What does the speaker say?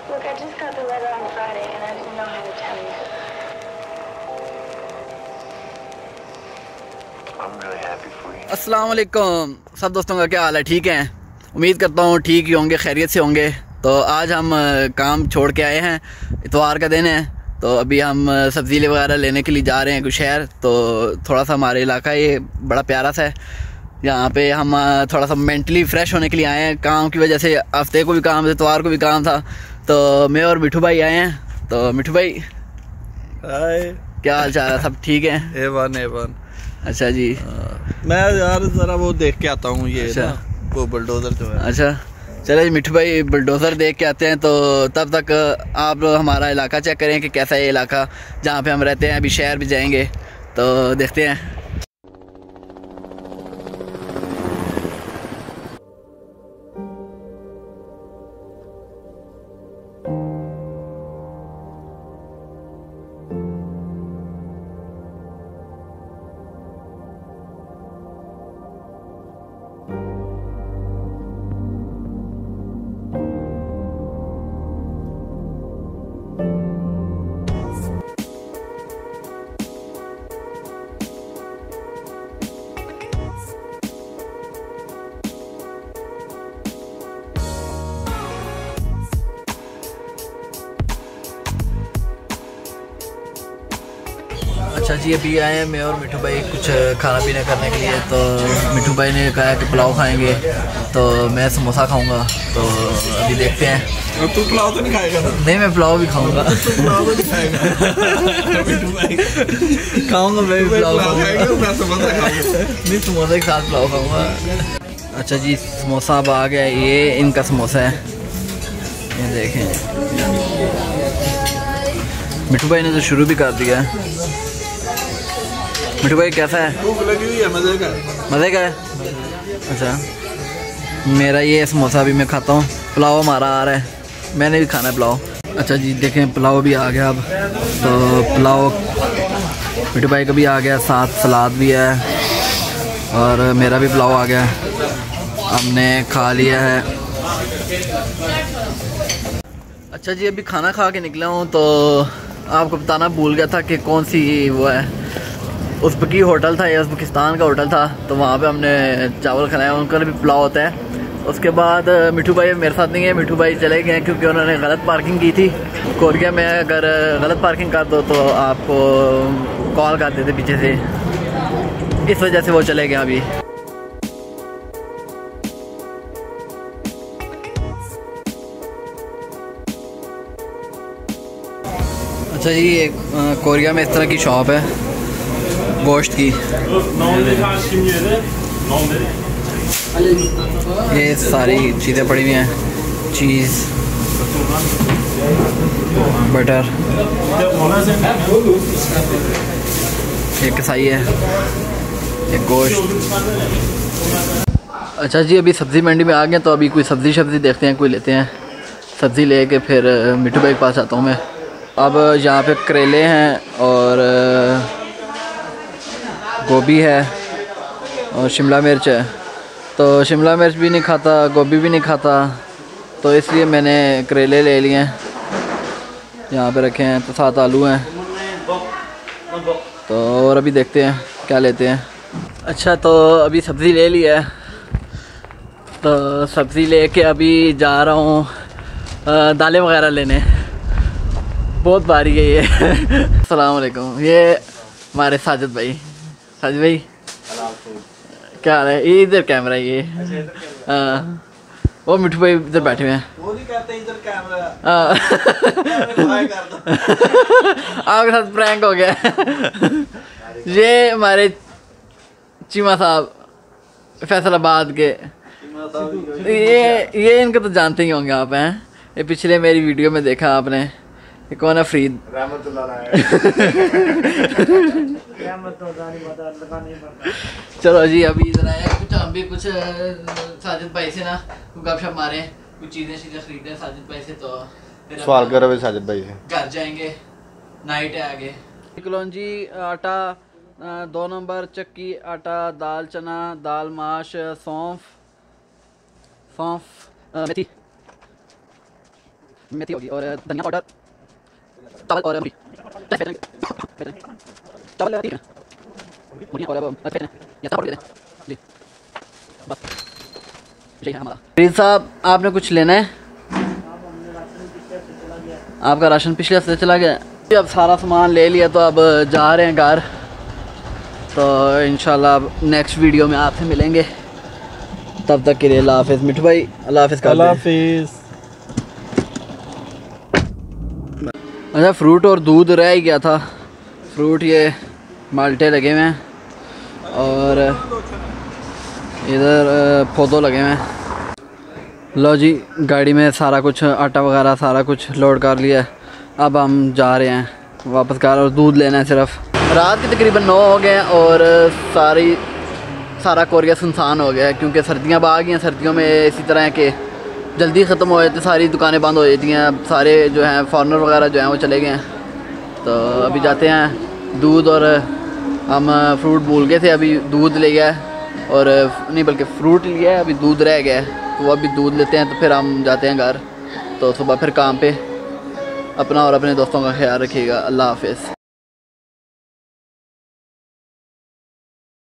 Look, I just got the letter on Friday and I didn't know how to tell you. I'm really happy for you. अस्सलाम वालेकुम सब दोस्तों का क्या हाल है? ठीक है, उम्मीद करता हूँ ठीक ही होंगे, खैरियत से होंगे। तो आज हम काम छोड़ के आए हैं, इतवार का दिन है, तो अभी हम सब्ज़ी वगैरह लेने के लिए जा रहे हैं कुछ शहर। तो थोड़ा सा हमारे इलाका ये बड़ा प्यारा सा है, यहाँ पे हम थोड़ा सा मेंटली फ्रेश होने के लिए आए हैं। काम की वजह से हफ्ते को भी काम था, इतवार को भी काम था, तो मैं और मिठू भाई आए हैं। तो मिठू भाई हाय, क्या हाल चाल है? सब ठीक है? एवन। अच्छा जी। मैं यार जरा वो देख के आता हूँ, ये अच्छा। ना वो बुलडोजर जो है। अच्छा चलो जी, मिठू भाई बुलडोज़र देख के आते हैं। तो तब तक आप लोग हमारा इलाका चेक करें कि कैसा है ये इलाका जहाँ पे हम रहते हैं। अभी शहर भी जाएंगे तो देखते हैं। अच्छा जी, अभी आए हैं मैं और मिठू भाई कुछ खाना पीना करने के लिए। तो मिठू भाई ने कहा कि पुलाव खाएंगे, तो मैं समोसा खाऊंगा। तो अभी देखते हैं। तू पुलाव तो नहीं खाएगा ना? नहीं, मैं पुलाव भी खाऊंगा। पुलाव तो नहीं खाएगा? खाऊंगा, मैं भी पुलाव खाऊंगा। मैं समोसा खाऊंगा। नहीं, समोसे के साथ पुलाव खाऊंगा। अच्छा जी, समोसा अब आ गया। ये इनका समोसा है, ये देखें। मिठू भाई ने तो शुरू भी कर दिया है। मिठू भाई कैसा है? भूख लगी हुई है, मजे का है? अच्छा, मेरा ये समोसा भी मैं खाता हूँ। पुलाव हमारा आ रहा है, मैंने भी खाना है पुलाव। अच्छा जी, देखें पुलाव भी आ गया अब। तो पुलाव मिठू भाई का भी आ गया, साथ सलाद भी है और मेरा भी पुलाव आ गया, हमने खा लिया है। अच्छा जी, अभी खाना खा के निकला हूँ। तो आपको बताना भूल गया था कि कौन सी वो है, उज़्बेकी होटल था, ये उज़्बेकिस्तान का होटल था। तो वहाँ पे हमने चावल खाया, उनका भी पुलाव होता है। उसके बाद मिठू भाई मेरे साथ नहीं है, मिठू भाई चले गए क्योंकि उन्होंने गलत पार्किंग की थी। कोरिया में अगर गलत पार्किंग कर दो तो आपको कॉल कर देते पीछे से, इस वजह से वो चले गए अभी। अच्छा जी, एक कोरिया में इस तरह की शॉप है गोश्त की। ये सारी चीज़ें पड़ी हुई हैं, चीज़, बटर, ये कसाई है, ये गोश्त। अच्छा जी, अभी सब्ज़ी मंडी में आ गए, तो अभी कोई सब्ज़ी देखते हैं, कोई लेते हैं। सब्ज़ी ले के फिर मिठू भाई के पास आता हूँ मैं। अब यहाँ पे करेले हैं और गोभी है और शिमला मिर्च है। तो शिमला मिर्च भी नहीं खाता, गोभी भी नहीं खाता, तो इसलिए मैंने करेले ले लिए हैं, यहाँ पे रखे हैं। तो साथ आलू हैं। तो और अभी देखते हैं क्या लेते हैं। अच्छा, तो अभी सब्ज़ी ले ली है, तो सब्ज़ी लेके अभी जा रहा हूँ दालें वगैरह लेने। बहुत भारी है ये। अस्सलाम वालेकुम, ये हमारे साजिद भाई। साजिद भाई क्या हाल है? ये इधर कैमरा, ये वो मिठू भाई इधर बैठे हुए हैं। वो नहीं करते इधर कैमरा। आपके साथ प्रैंक हो गया। ये हमारे चीमा साहब फैसलाबाद के, ये इनको तो जानते ही होंगे आप, हैं? ये पिछले मेरी वीडियो में देखा आपने, ये कौन है? फरीद। चलो जी, अभी इधर आए कुछ, हम भी कुछ साजिद भाई से ना गपशप मारे, कुछ चीज़ें खरीदे साजिद भाई से। तो सवाल कर रहे साजिद भाई से, घर जाएंगे, नाइट है आगे। कलौंजी आटा 2 नंबर, चक्की आटा, दाल चना, दाल माश, सौंफ, मेथी, मेथी होगी और धनिया पाउडर, चावल और मुर्गी। चावल ठीक है, मुर्गी और या चावल दे दें जी, बस यही है हमारा। फरीद साहब आपने कुछ लेना है? आपका राशन पिछले हफ्ते चला गया। अब सारा सामान ले लिया तो अब जा रहे हैं घर। तो इंशाल्लाह अब नेक्स्ट वीडियो में आपसे मिलेंगे। तब तक के लिए अल्लाह हाफिज़। मिठू भाई अल्लाह हाफिज़ कर अल्लाह हाफिज़। अच्छा फ्रूट और दूध रह ही गया था। फ्रूट ये माल्टे लगे हुए हैं और इधर पौधों लगे हुए हैं। लो जी गाड़ी में सारा कुछ आटा वगैरह सारा कुछ लोड कर लिया है। अब हम जा रहे हैं वापस घर और दूध लेना है सिर्फ। रात के तकरीबन 9 हो गए और सारा कोरिया सुनसान हो गया है क्योंकि सर्दियाँ आ गई हैं। सर्दियों में इसी तरह है कि जल्दी ख़त्म हो जाती, सारी दुकानें बंद हो जाती हैं। अब सारे जो हैं फॉरनर वगैरह जो हैं वो चले गए हैं। तो अभी जाते हैं दूध और हम फ्रूट भूल गए थे, अभी दूध ले गया है और नहीं बल्कि फ़्रूट लिया है, अभी दूध रह गया है। तो अभी दूध लेते हैं तो फिर हम जाते हैं घर। तो सुबह फिर काम पे। अपना और अपने दोस्तों का ख्याल रखिएगा। अल्लाह हाफिज़।